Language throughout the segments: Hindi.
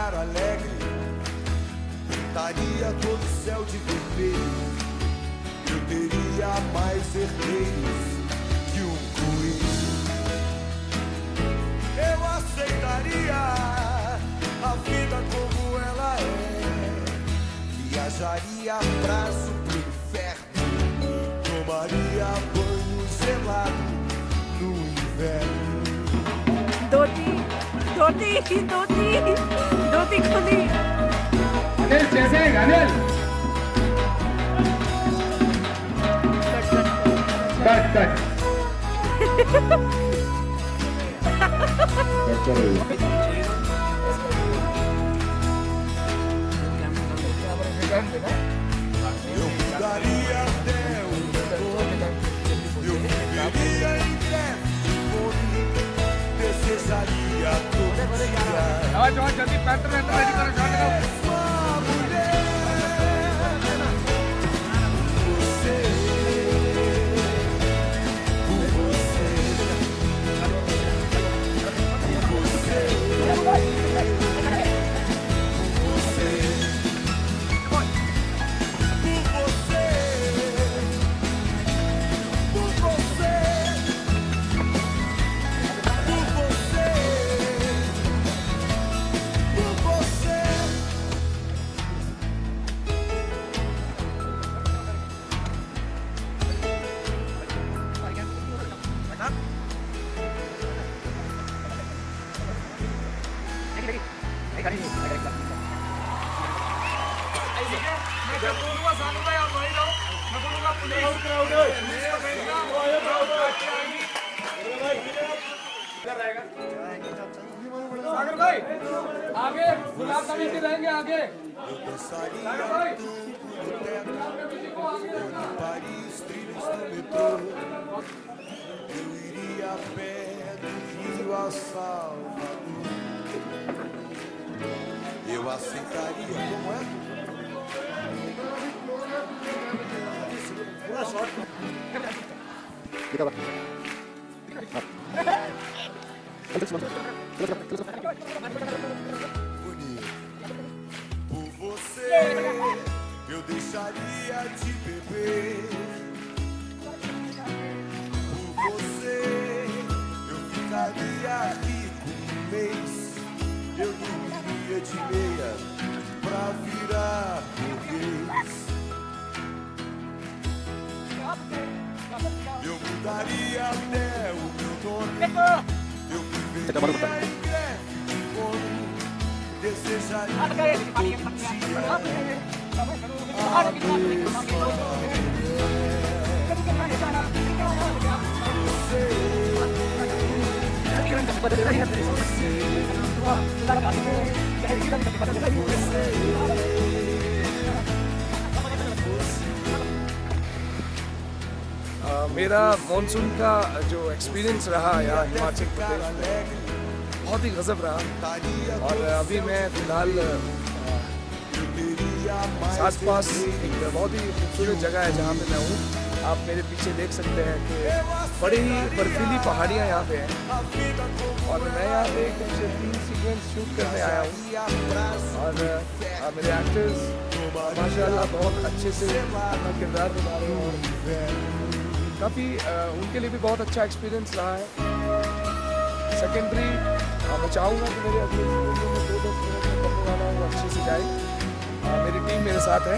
cara alegre pintaria todo o céu de vermelho. Eu teria mais herdeiros que um coelho. Eu aceitaria a vida como ela é. Viajaria braço pro inferno. Tomaria banho gelado no inverno. धोती धोती धोती धोती खुली अनिल कैसे हैं Anil cut cut Eu mudaria até o nome. Eu viveria em greve de fome. Desejaria todo dia जल्दी पैंतर रेडी करो शॉट लगाओ uma mulher. Você, por você, por você, जब बोलूँगा सानू भाई आप वहीं रहो मैं बोलूँगा पुलिस सागर भाई आगे गुलाब कमेटी रहेंगे आगे सागर भाई Paris, trilhos do metrô. Eu iria a pé do Rio a Salvador. Eu aceitaria como é. Por você, eu deixaria de beber. Por você, eu ficaria rico um mês. Eu dormiria de meia pra virar burguês. Eu mudaria até o meu nome. Eu viveria em greve de fome. Desejaria todo dia मेरा मॉनसून का जो एक्सपीरियंस रहा यहाँ हिमाचल प्रदेश में बहुत ही गजब रहा और अभी मैं फिलहाल आसपास एक बहुत ही खूबसूरत जगह है जहाँ पे मैं हूँ। आप मेरे पीछे देख सकते हैं कि बड़ी ही बर्फीली पहाड़ियाँ यहाँ पे हैं और मैं यहाँ पे एक 3 सीक्वेंस शूट करने आया हूँ और मेरे एक्टर्स माशाल्लाह बहुत अच्छे से अपना किरदार निभा रहे हैं और काफ़ी उनके लिए भी बहुत अच्छा एक्सपीरियंस रहा है। सेकेंडरी मैं चाहूँगा कि मेरे अगले वीडियो में 2-10 मिनट में करने वाला हूँ अच्छे से जाए। मेरी टीम मेरे साथ है।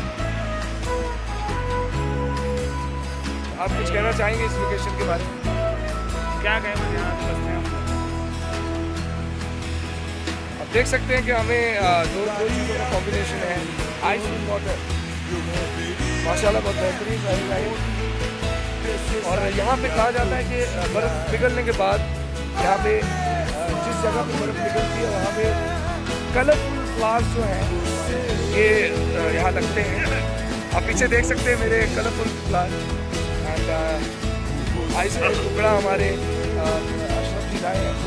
आप कुछ कहना चाहेंगे इस लोकेशन के बारे में? क्या कहना चाहेंगे? आप देख सकते हैं कि हमें दो चीज़ों का कॉम्बिनेशन है, आइस एंड वाटर। माशाल्लाह बहुत बेहतरीन रहेगा ये। और यहाँ पे कहा जाता है कि बर्फ़ पिघलने के बाद यहाँ पे जिस जगह पे बर्फ़ पिघलती है वहाँ पे कलरफुल फ्लावर्स जो हैं ये यहाँ लगते हैं। आप पीछे देख सकते हैं मेरे कलरफुल फ्लावर एंड आइस का टुकड़ा हमारे अशरफ जी लाए हैं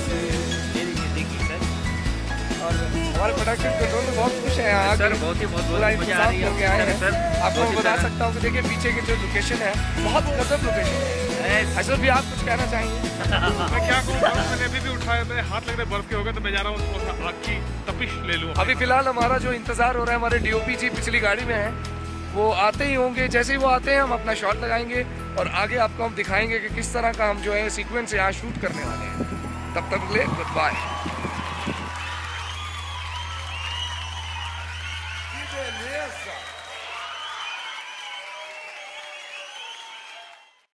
और हमारे प्रोडक्शन कंट्रोल में बहुत खुश हैं यहाँ सर, बहुत पूरा इंतजाम करके आए हैं। आपको बता सकता हूँ कि देखिए पीछे की जो लोकेशन है बहुत गजब लोकेशन है। अशरफ भी आप कुछ कहना चाहेंगे? मैं क्या कहूँ, मैंने अभी भी उठाया, मेरे हाथ लग रहे बर्फ के हो गए, तो मैं जा रहा हूँ थोड़ा सा आग की तपिश ले लूँ। अभी फिलहाल हमारा जो इंतजार हो रहा है, हमारे डीओपी जी पिछली गाड़ी में है, वो आते ही होंगे। जैसे ही वो आते हैं हम अपना शॉट लगाएंगे और आगे आपको हम दिखाएंगे कि किस तरह का हम जो है सीक्वेंस यहाँ शूट करने वाले हैं। तब तक ले गुड बाय।